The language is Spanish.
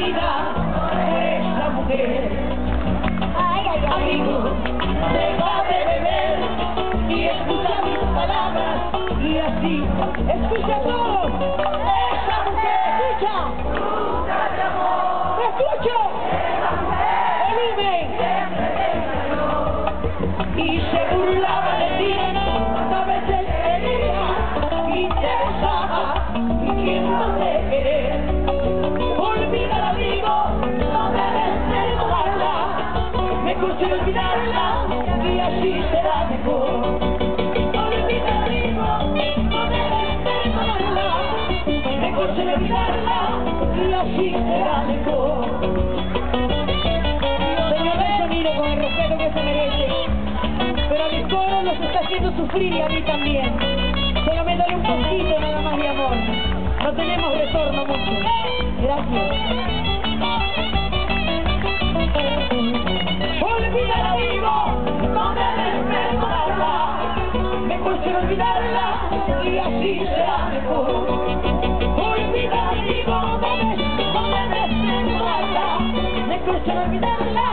vida por esta mujer. Amigo, deja de beber y escucha mis palabras y así escucha todo. Esa mujer, escucha. Escucho. Volumen. Y se burlaba de ti, a veces te quería y te besaba fingiéndote querer. Olvídala, amigo, no debes perdonarla, mejor será olvidarla y así será mejor. Olvídala, amigo, no debes perdonarla, mejor será olvidarla y así será mejor. Señor del sonido, con el respeto que se merece, pero a mis coros los está haciendo sufrir y a mí también. Solamente un poquito nada más de amor. No tenemos retorno mucho. Gracias. Olvídala, amigo, no debes perdonarla, mejor será olvidarla y así será mejor. Olvídala, amigo, no debes perdonarla, mejor será olvidarla